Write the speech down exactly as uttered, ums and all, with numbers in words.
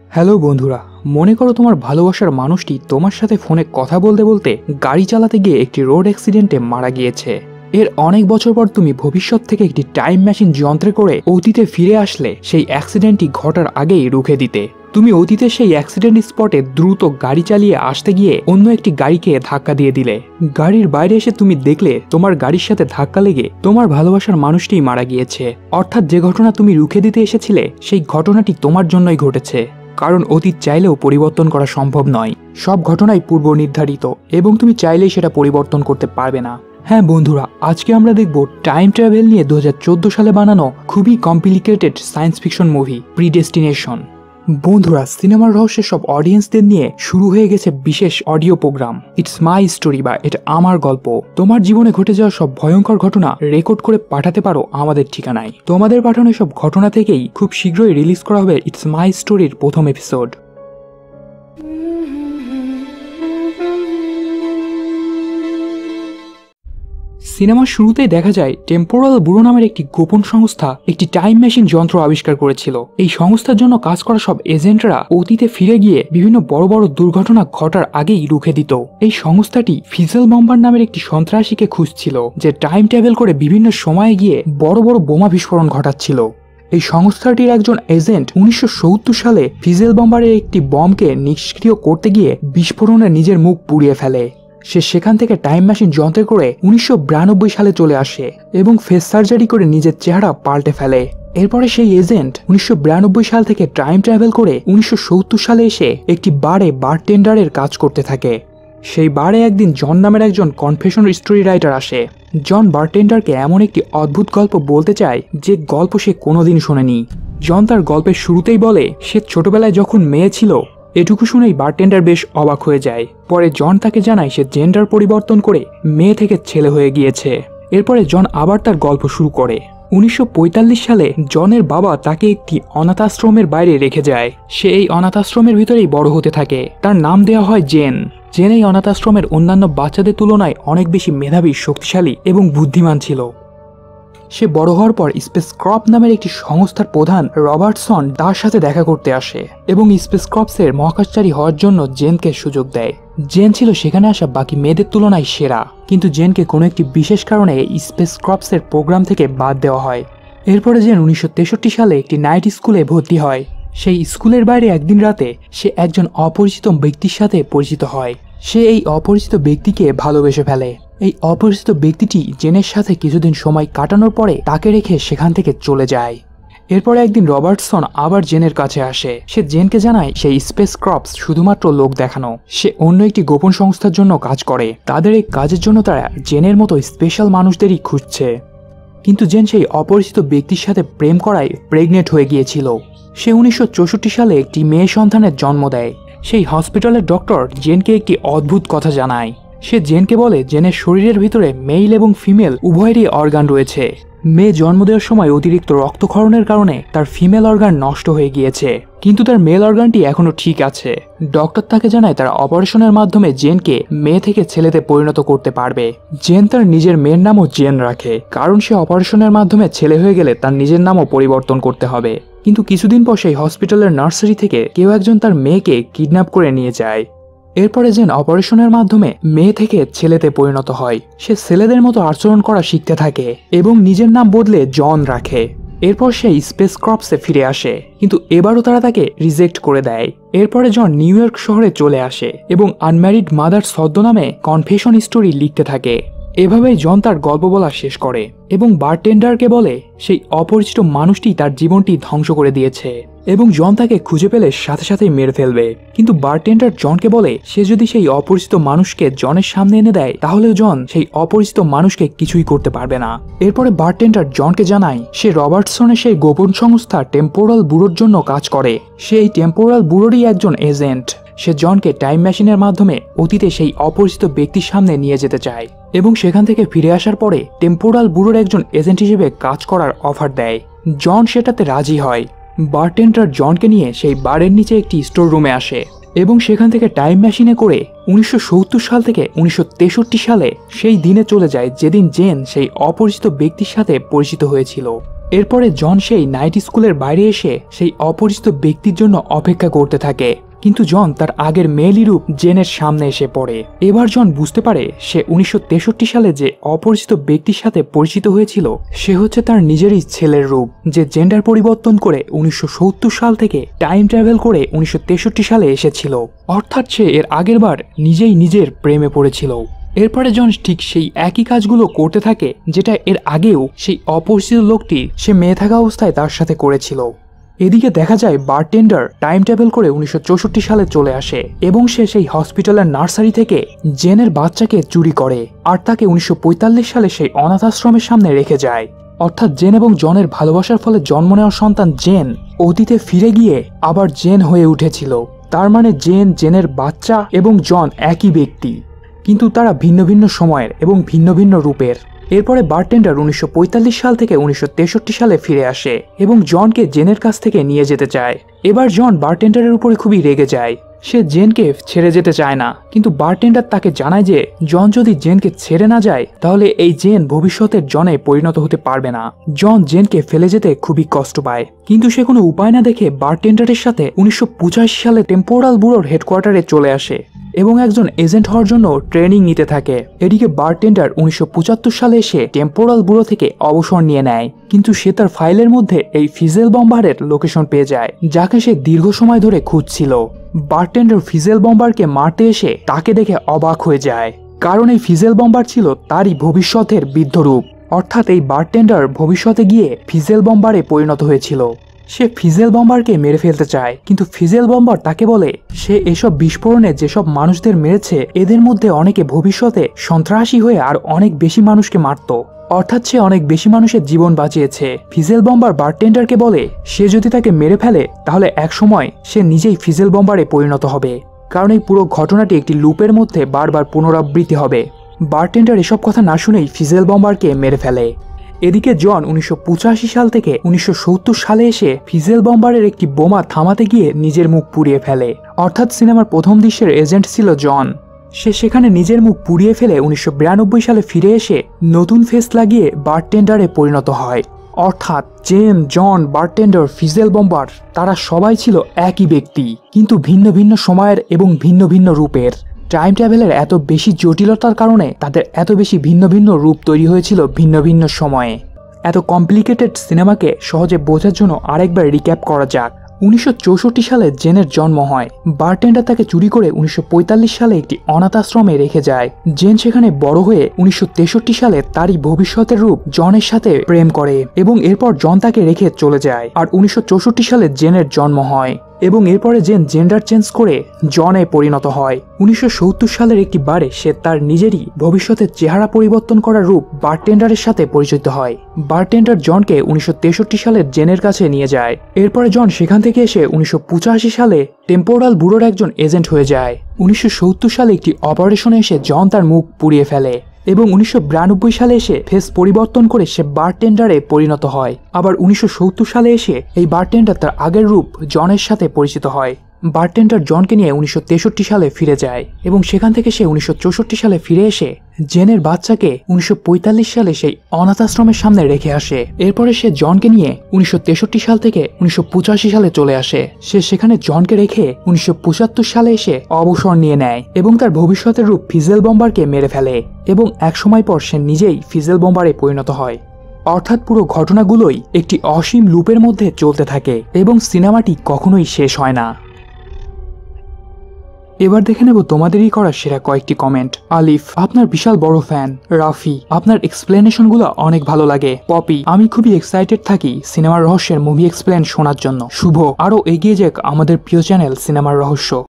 Hello বন্ধুরা, মনে করো তোমার ভালোবাসার মানুষটি তোমার সাথে ফোনে কথা বলতে বলতে গাড়ি চালাতে গিয়ে একটি রোড অ্যাক্সিডেন্টে মারা গিয়েছে। এর অনেক বছর পর তুমি ভবিষ্যৎ থেকে একটি টাইম মেশিন যন্ত্রে করে অতীতে ফিরে আসলে সেই অ্যাক্সিডেন্টটি ঘটার আগেই রুখে দিতে। তুমি অতীতে সেই অ্যাক্সিডেন্ট স্পটে দ্রুত গাড়ি চালিয়ে আসতে গিয়ে অন্য একটি গাড়িকে ধাক্কা দিয়ে দিলে। গাড়ির বাইরে এসে তুমি দেখলে তোমার গাড়ির সাথে ধাক্কা লেগে তোমার ভালোবাসার মানুষটিই মারা গিয়েছে। অর্থাৎ যে ঘটনা তুমি রুখে দিতে এসেছিলে সেই ঘটনাটি তোমার জন্যই ঘটেছে, কারণ অতীত চাইলেও পরিবর্তন করা সম্ভব নয়। সব ঘটনাই পূর্ব নির্ধারিত এবং তুমি চাইলেই সেটা পরিবর্তন করতে পারবে না। হ্যাঁ বন্ধুরা, আজকে আমরা দেখব টাইম ট্রাভেল নিয়ে দু হাজার চোদ্দ সালে বানানো খুবই complicated science fiction movie predestination. বন্ধুরা, সিনেমার রহস্যের সব অডিয়েন্সদের নিয়ে শুরু হয়ে গেছে বিশেষ audio program it's my story, বা এটা আমার গল্প। তোমার জীবনে ঘটে যাওয়া সব ভয়ঙ্কর ঘটনা রেকর্ড করে পাঠাতে পারো আমাদের ঠিকানায়। তোমাদের পাঠানো সব ঘটনা থেকেই খুব শীঘ্রই রিলিজ করা হবে ইটস মাই স্টোরির প্রথম এপিসোড। সিনেমার শুরুতেই দেখা যায় টেম্পোরাল ব্যুরো নামের একটি গোপন সংস্থা একটি টাইম মেশিন যন্ত্র আবিষ্কার করেছিল। এই সংস্থার জন্য কাজ করা সব এজেন্টরা অতীতে ফিরে গিয়ে বিভিন্ন বড় বড় দুর্ঘটনা ঘটার আগেই রুখে দিত। এই সংস্থাটি ফিজেল বম্বার নামের একটি সন্ত্রাসীকে খুঁজছিল যে টাইম ট্রাভেল করে বিভিন্ন সময়ে গিয়ে বড় বড় বোমা বিস্ফোরণ ঘটাচ্ছিল। এই সংস্থাটির একজন এজেন্ট উনিশশো সত্তর সালে ফিজেল বম্বারের একটি বমকে নিষ্ক্রিয় করতে গিয়ে বিস্ফোরণে নিজের মুখ পুড়িয়ে ফেলে। সে সেখান থেকে টাইম মেশিন যন্ত্রে করে উনিশশো বিরানব্বই সালে চলে আসে এবং ফেস সার্জারি করে নিজের চেহারা পাল্টে ফেলে। এরপরে সেই এজেন্ট উনিশশো বিরানব্বই সাল থেকে টাইম ট্রাভেল করে উনিশশো সত্তর সালে এসে একটি বারে বারটেন্ডারের কাজ করতে থাকে। সেই বারে একদিন জন নামের একজন কনফেশন স্টোরি রাইটার আসে। জন বারটেন্ডারকে এমন একটি অদ্ভুত গল্প বলতে চায় যে গল্প সে কোনোদিন শোনেনি। জন তার গল্পের শুরুতেই বলে সে ছোটবেলায় যখন মেয়ে ছিল। এটুকু শুনেই বারটেন্ডার বেশ অবাক হয়ে যায়। পরে জন তাকে জানায় সে জেন্ডার পরিবর্তন করে মেয়ে থেকে ছেলে হয়ে গিয়েছে। এরপরে জন আবার তার গল্প শুরু করে। উনিশশো পঁয়তাল্লিশ সালে জনের বাবা তাকে একটি অনাথাশ্রমের বাইরে রেখে যায়। সে এই অনাথাশ্রমের ভিতরেই বড় হতে থাকে। তার নাম দেওয়া হয় জেন। জেন এই অনাথাশ্রমের অন্যান্য বাচ্চাদের তুলনায় অনেক বেশি মেধাবী, শক্তিশালী এবং বুদ্ধিমান ছিল। সে বড় হওয়ার পর স্পেস ক্রপ নামের একটি সংস্থার প্রধান রবার্টসন তার সাথে দেখা করতে আসে এবং স্পেস ক্রপসের মহাকাশচারী হওয়ার জন্য জেনকে সুযোগ দেয়। জেন ছিল সেখানে আসা বাকি মেয়েদের তুলনায় সেরা, কিন্তু জেনকে কোনো একটি বিশেষ কারণে স্পেস ক্রপসের প্রোগ্রাম থেকে বাদ দেওয়া হয়। এরপরে জেন উনিশশো তেষট্টি সালে একটি নাইট স্কুলে ভর্তি হয়। সেই স্কুলের বাইরে একদিন রাতে সে একজন অপরিচিত ব্যক্তির সাথে পরিচিত হয়। সে এই অপরিচিত ব্যক্তিকে ভালোবেসে ফেলে। এই অপরিচিত ব্যক্তিটি জেনের সাথে কিছুদিন সময় কাটানোর পরে তাকে রেখে সেখান থেকে চলে যায়। এরপরে একদিন রবার্টসন আবার জেনের কাছে আসে। সে জেনকে জানায় সেই স্পেস ক্রপস শুধুমাত্র লোক দেখানো, সে অন্য একটি গোপন সংস্থার জন্য কাজ করে। তাদের এই কাজের জন্য তারা জেনের মতো স্পেশাল মানুষদেরই খুঁজছে। কিন্তু জেন সেই অপরিচিত ব্যক্তির সাথে প্রেম করায় প্রেগনেন্ট হয়ে গিয়েছিল। সে উনিশশো চৌষট্টি সালে একটি মেয়ে সন্তানের জন্ম দেয়। সেই হসপিটালের ডক্টর জেনকে একটি অদ্ভুত কথা জানায়। সে জেনকে বলে জেনের শরীরের ভিতরে মেল এবং ফিমেল উভয়েরই অর্গান রয়েছে। মেয়ে জন্ম দেওয়ার সময় অতিরিক্ত রক্তক্ষরণের কারণে তার ফিমেল অর্গান নষ্ট হয়ে গিয়েছে, কিন্তু তার মেল অর্গানটি এখনো ঠিক আছে। ডক্টর তাকে জানায় তারা অপারেশনের মাধ্যমে জেনকে মেয়ে থেকে ছেলেতে পরিণত করতে পারবে। জেন তার নিজের মেয়ের নামও জেন রাখে, কারণ সে অপারেশনের মাধ্যমে ছেলে হয়ে গেলে তার নিজের নামও পরিবর্তন করতে হবে। কিন্তু কিছুদিন পর সেই হসপিটালের নার্সারি থেকে কেউ একজন তার মেয়েকে কিডন্যাপ করে নিয়ে যায়। এরপরে জেন অপারেশনের মাধ্যমে মেয়ে থেকে ছেলেতে পরিণত হয়। সে ছেলেদের মতো আচরণ করা শিখতে থাকে এবং নিজের নাম বদলে জন রাখে। এরপর সে স্পেস ক্রপসে ফিরে আসে, কিন্তু এবারও তারা তাকে রিজেক্ট করে দেয়। এরপরে জন নিউ ইয়র্ক শহরে চলে আসে এবং আনম্যারিড মাদার ছদ্মনামে কনফেশন স্টোরি লিখতে থাকে। এভাবেই জন তার গল্প বলা শেষ করে এবং বারটেন্ডারকে বলে সেই অপরিচিত মানুষটি তার জীবনটি ধ্বংস করে দিয়েছে এবং জন তাকে খুঁজে পেলে সাথে সাথেই মেরে ফেলবে। কিন্তু বারটেন্ডার জনকে বলে সে যদি সেই অপরিচিত মানুষকে জনের সামনে এনে দেয় তাহলেও জন সেই অপরিচিত মানুষকে কিছুই করতে পারবে না। এরপরে বারটেন্ডার জনকে জানায় সে রবার্টসনের সেই গোপন সংস্থা টেম্পোরাল ব্যুরোর জন্য কাজ করে। সে এই টেম্পোরাল ব্যুরোরই একজন এজেন্ট। সে জনকে টাইম মেশিনের মাধ্যমে অতীতে সেই অপরিচিত ব্যক্তির সামনে নিয়ে যেতে চায় এবং সেখান থেকে ফিরে আসার পরে টেম্পোরাল ব্যুরোর একজন এজেন্ট হিসেবে কাজ করার অফার দেয়। জন সেটাতে রাজি হয়। বারটেন্ডার জনকে নিয়ে সেই বারের নিচে একটি স্টোর রুমে আসে এবং সেখান থেকে টাইম মেশিনে করে উনিশশো সত্তর সাল থেকে উনিশশো তেষট্টি সালে সেই দিনে চলে যায় যেদিন জেন সেই অপরিচিত ব্যক্তির সাথে পরিচিত হয়েছিল। এরপরে জন সেই নাইট স্কুলের বাইরে এসে সেই অপরিচিত ব্যক্তির জন্য অপেক্ষা করতে থাকে, কিন্তু জন তার আগের মেয়েলি রূপ জেনের সামনে এসে পড়ে। এবার জন বুঝতে পারে সে উনিশশো তেষট্টি সালে যে অপরিচিত ব্যক্তির সাথে পরিচিত হয়েছিল সে হচ্ছে তার নিজেরই ছেলের রূপ, যে জেন্ডার পরিবর্তন করে উনিশশো সত্তর সাল থেকে টাইম ট্রাভেল করে উনিশশো তেষট্টি সালে এসেছিল। অর্থাৎ সে এর আগের বার নিজেই নিজের প্রেমে পড়েছিল। এরপরে জন ঠিক সেই একই কাজগুলো করতে থাকে যেটা এর আগেও সেই অপরিচিত লোকটি সে মেয়ে থাকা অবস্থায় তার সাথে করেছিল। এদিকে দেখা যায় বারটেন্ডার টাইম ট্রাভেল করে উনিশশো চৌষট্টি সালে চলে আসে এবং সে সেই হসপিটালের নার্সারি থেকে জেনের বাচ্চাকে চুরি করে আর তাকে উনিশশো পঁয়তাল্লিশ সালে সেই অনাথ আশ্রমের সামনে রেখে যায়। অর্থাৎ জেন এবং জনের ভালোবাসার ফলে জন্ম নেওয়া সন্তান জেন অতীতে ফিরে গিয়ে আবার জেন হয়ে উঠেছিল। তার মানে জেন, জেনের বাচ্চা এবং জন একই ব্যক্তি, কিন্তু তারা ভিন্ন ভিন্ন সময়ের এবং ভিন্ন ভিন্ন রূপের। এরপরে বারটেন্ডার উনিশশো পঁয়তাল্লিশ সাল থেকে উনিশশো তেষট্টি সালে ফিরে আসে এবং জনকে জেনের কাছ থেকে নিয়ে যেতে চায়। এবার জন বারটেন্ডারের উপরে খুবই রেগে যায়। সে জেনকে ছেড়ে যেতে চায় না, কিন্তু বারটেন্ডার তাকে জানায় যে জন যদি জেনকে ছেড়ে না যায় তাহলে এই জেন ভবিষ্যতের জনে পরিণত হতে পারবে না। জন জেনকে ফেলে যেতে খুবই কষ্ট পায়, কিন্তু সে কোনো উপায় না দেখে বারটেন্ডারের সাথে উনিশশো পঁচাশি সালে টেম্পোরাল ব্যুরোর হেডকোয়ার্টারে চলে আসে এবং একজন এজেন্ট হওয়ার জন্য ট্রেনিং নিতে থাকে। এদিকে বারটেন্ডার উনিশশো পঁচাত্তর সালে এসে টেম্পোরাল ব্যুরো থেকে অবসর নিয়ে নেয়, কিন্তু সে তার ফাইলের মধ্যে এই ফিজেল বম্বারের লোকেশন পেয়ে যায়, যাকে সে দীর্ঘ সময় ধরে খুঁজছিল। বারটেন্ডার ফিজেল বম্বারকে মারতে এসে তাকে দেখে অবাক হয়ে যায়, কারণ এই ফিজেল বম্বার ছিল তারই ভবিষ্যতের বৃদ্ধরূপ। অর্থাৎ এই বারটেন্ডার ভবিষ্যতে গিয়ে ফিজেল বম্বারে পরিণত হয়েছিল। সে ফিজেল বম্বারকে মেরে ফেলতে চায়, কিন্তু ফিজেল বম্বার তাকে বলে সে এসব বিস্ফোরণে যেসব মানুষদের মেরেছে এদের মধ্যে অনেকে ভবিষ্যতে সন্ত্রাসী হয়ে আর অনেক বেশি মানুষকে মারত। অর্থাৎ সে অনেক বেশি মানুষের জীবন বাঁচিয়েছে। ফিজেল বম্বার বারটেন্ডারকে বলে সে যদি তাকে মেরে ফেলে তাহলে এক সময় সে নিজেই ফিজেল বম্বারে পরিণত হবে, কারণ এই পুরো ঘটনাটি একটি লুপের মধ্যে বারবার পুনরাবৃত্তি হবে। বারটেন্ডার এসব কথা না শুনেই ফিজেল বম্বারকে মেরে ফেলে। এদিকে জন উনিশশো পঁচাশি সাল থেকে উনিশশো সত্তর সালে এসে ফিজেল বম্বারের একটি বোমা থামাতে গিয়ে নিজের মুখ পুড়িয়ে ফেলে। অর্থাৎ সিনেমার প্রথম দৃশ্যের এজেন্ট ছিল জন। সে সেখানে নিজের মুখ পুড়িয়ে ফেলে উনিশশো বিরানব্বই সালে ফিরে এসে নতুন ফেস লাগিয়ে বারটেন্ডারে পরিণত হয়। অর্থাৎ Jane, John, bartender, fizzle bomber তারা সবাই ছিল একই ব্যক্তি, কিন্তু ভিন্ন ভিন্ন সময়ের এবং ভিন্ন ভিন্ন রূপের। টাইম ট্রাভেলের এত বেশি জটিলতার কারণে তাদের এত বেশি ভিন্ন ভিন্ন রূপ তৈরি হয়েছিল ভিন্ন ভিন্ন সময়ে। এত কমপ্লিকেটেড সিনেমাকে সহজে বোঝার জন্য আরেকবার রিক্যাপ করা যাক। উনিশশো চৌষট্টি সালে জেনের জন্ম হয়। বারটেন্ডার তাকে চুরি করে উনিশশো পঁয়তাল্লিশ সালে একটি অনাথ আশ্রমে রেখে যায়। জেন সেখানে বড় হয়ে উনিশশো তেষট্টি সালে তারই ভবিষ্যতের রূপ জনের সাথে প্রেম করে এবং এরপর জন তাকে রেখে চলে যায়। আর উনিশশো চৌষট্টি সালে জেনের জন্ম হয় এবং এরপরে জেন জেন্ডার চেঞ্জ করে জনে পরিণত হয়। উনিশশো সত্তর সালের একটি বারে সে তার নিজেরই ভবিষ্যতের চেহারা পরিবর্তন করা রূপ বারটেন্ডারের সাথে পরিচিত হয়। বারটেন্ডার জনকে উনিশশো তেষট্টি সালে জেনের কাছে নিয়ে যায়। এরপরে জন সেখান থেকে এসে উনিশশো পঁচাশি সালে টেম্পোরাল ব্যুরোর একজন এজেন্ট হয়ে যায়। উনিশশো সত্তর সালে একটি অপারেশনে এসে জন তার মুখ পুড়িয়ে ফেলে এবং উনিশশো বিরানব্বই সালে এসে ফেস পরিবর্তন করে সে বারটেন্ডারে পরিণত হয়। আবার উনিশশো সত্তর সালে এসে এই বারটেন্ডার তার আগের রূপ জনের সাথে পরিচিত হয়। বারটেন্ডার জনকে নিয়ে উনিশশো তেষট্টি সালে ফিরে যায় এবং সেখান থেকে সে উনিশশো চৌষট্টি সালে ফিরে এসে জেনের বাচ্চাকে উনিশশো পঁয়তাল্লিশ সালে সেই অনাথ আশ্রমের সামনে রেখে আসে। এরপরে সে জনকে নিয়ে উনিশশো তেষট্টি সাল থেকে উনিশশো পঁচাশি সালে চলে আসে। সে সেখানে জনকে রেখে উনিশশো পঁচাত্তর সালে এসে অবসর নিয়ে নেয় এবং তার ভবিষ্যতের রূপ ফিজেল বম্বারকে মেরে ফেলে এবং এক সময় পর সে নিজেই ফিজেল বম্বারে পরিণত হয়। অর্থাৎ পুরো ঘটনাগুলোই একটি অসীম লুপের মধ্যে চলতে থাকে এবং সিনেমাটি কখনোই শেষ হয় না। এবার দেখে নেব তোমাদেরই করা সেরা কয়েকটি কমেন্ট। আলিফ, আপনার বিশাল বড় ফ্যান। রাফি, আপনার এক্সপ্লেনেশনগুলো অনেক ভালো লাগে। পপি, আমি খুবই এক্সাইটেড থাকি সিনেমার রহস্যের মুভি এক্সপ্লেন শোনার জন্য। শুভ, আরও এগিয়ে যাক আমাদের প্রিয় চ্যানেল সিনেমার রহস্য।